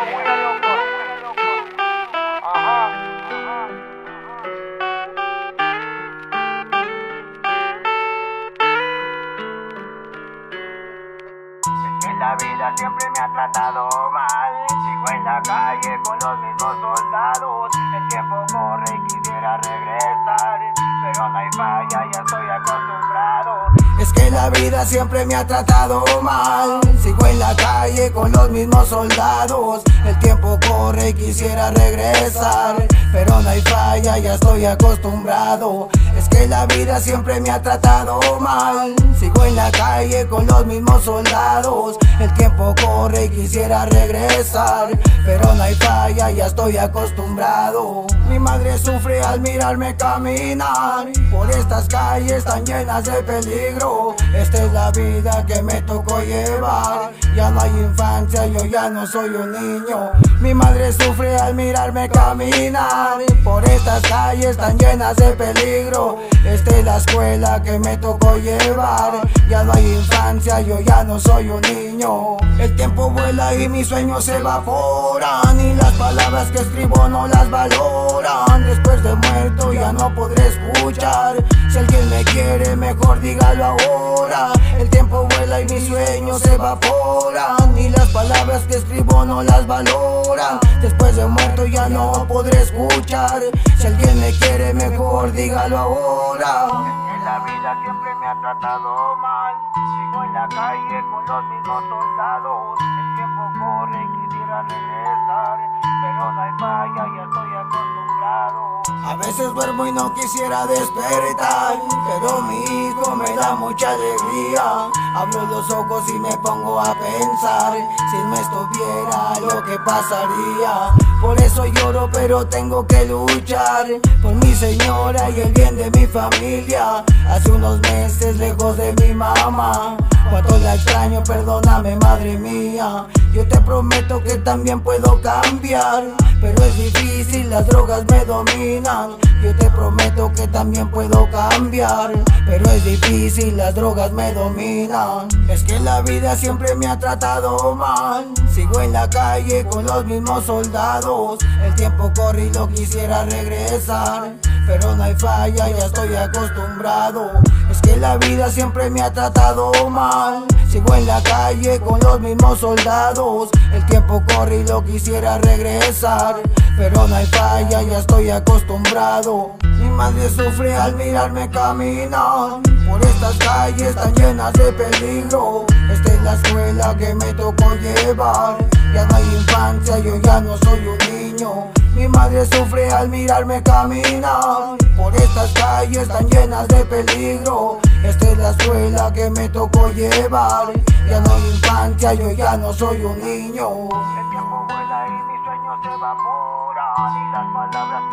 La vida siempre me ha tratado mal. Sigo en la calle con los mismos soldados. El tiempo corre y quisiera regresar, pero no hay falla, ya estoy acostumbrado. Es que la vida siempre me ha tratado mal. Sigo en la calle con los mismos soldados. El tiempo corre y quisiera regresar, pero no hay falla, ya estoy acostumbrado. Es que la vida siempre me ha tratado mal. Sigo en la calle con los mismos soldados. El tiempo corre y quisiera regresar, pero no hay falla, ya estoy acostumbrado. Mi madre sufre al mirarme caminar por estas calles tan llenas de peligro. Esta es la vida que me tocó llevar. Ya no hay infancia, yo ya no soy un niño. Mi madre sufre al mirarme caminar por estas calles tan llenas de peligro. Esta es la escuela que me tocó llevar. Ya no hay infancia, yo ya no soy un niño. El tiempo vuela y mis sueños se evaporan, y las palabras que escribo no las valoran. Después de muerto ya no podré escuchar. Si alguien me quiere, mejor dígalo ahora. El tiempo vuela y mis sueños se evaporan, y las palabras que escribo no las valoran. Después de muerto ya no podré escuchar. Si alguien me quiere, mejor dígalo ahora. En la vida siempre me ha tratado mal. Sigo en la calle con los mismos soldados. El tiempo corre y quisiera regresar, pero no hay falla, ya estoy acostumbrado. A veces duermo y no quisiera despertar, pero mi hijo me da mucha alegría. Abro los ojos y me pongo a pensar, si no estuviera lo que pasaría. Por eso lloro, pero tengo que luchar por mi señora y el bien de mi familia. Hace unos meses lejos de mi mamá, cuánto la extraño, perdóname madre mía. Yo te prometo que también puedo cambiar, pero es difícil, las drogas me dominan. Yo te prometo que también puedo cambiar, pero es difícil, las drogas me dominan. Es que la vida siempre me ha tratado mal. Sigo en la calle con los mismos soldados. El tiempo corre y lo quisiera regresar, pero no hay falla, ya estoy acostumbrado. Es que la vida siempre me ha tratado mal. Sigo en la calle con los mismos soldados. El tiempo corre y lo quisiera regresar, pero no hay falla, ya estoy acostumbrado. Mi madre sufre al mirarme caminar por estas calles tan llenas de peligro. Esta es la escuela que me tocó llevar. Ya no hay infancia, yo ya no soy un niño. Mi madre sufre al mirarme caminar por estas calles tan llenas de peligro. Esta es la escuela que me tocó llevar. Ya no hay infancia, yo ya no soy un niño. El tiempo vuela y mis sueños se evaporan, y las palabras